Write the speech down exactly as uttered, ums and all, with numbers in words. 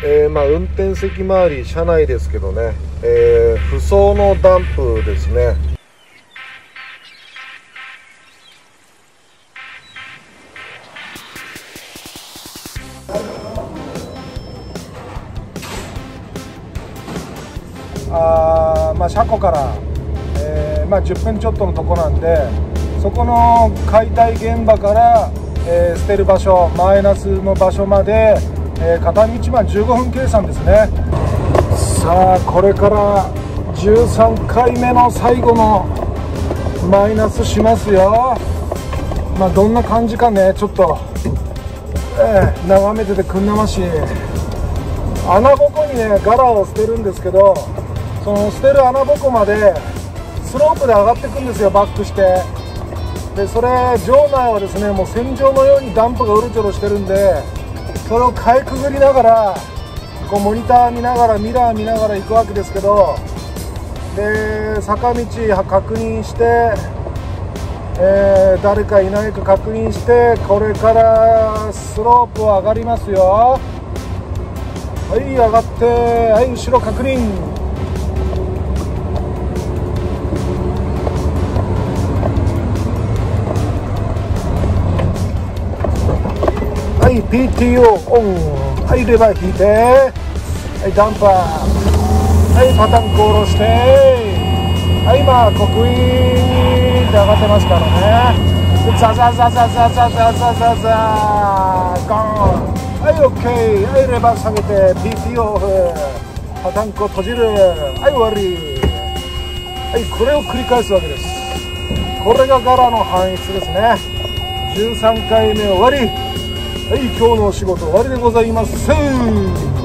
えー、まあ運転席周り車内ですけどね、えー、不走のダンプですね。あまあ車庫から、えーまあ、じゅっぷんちょっとのとこなんで、そこの解体現場から、えー、捨てる場所マイナスの場所まで、えー、片道まあじゅうごふん計算ですね。さあこれからじゅうさんかいめの最後のマイナスしますよ。まあどんな感じかね、ちょっと、えー、眺めててくんなましい。穴ぼこにねガラを捨てるんですけど、その捨てる穴ぼこまでスロープで上がっていくんですよ、バックして。でそれ場内はですねもう戦場のようにダンプがうろちょろしてるんで、それをかいくぐりながらこうモニター見ながらミラー見ながら行くわけですけど、で坂道確認して、えー、誰かいないか確認して、これからスロープを上がりますよ。はい、上がって、はい、後ろ確認。はい、ピーティーオー オン。はい、レバー引いて、はい、ダンパー、はい、パタンク下ろして、はい、今刻印で上がってますからね。ザザザザザザザザザザゴーン。はい、オッケー。はい、レバー下げて ピーティーオー パタンクを閉じる。はい、終わり。はい、これを繰り返すわけです。これがガラの搬出ですね。じゅうさんかいめ終わり。はい、今日のお仕事終わりでございます。